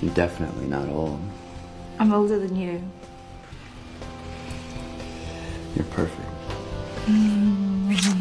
You're definitely not old. I'm older than you. You're perfect.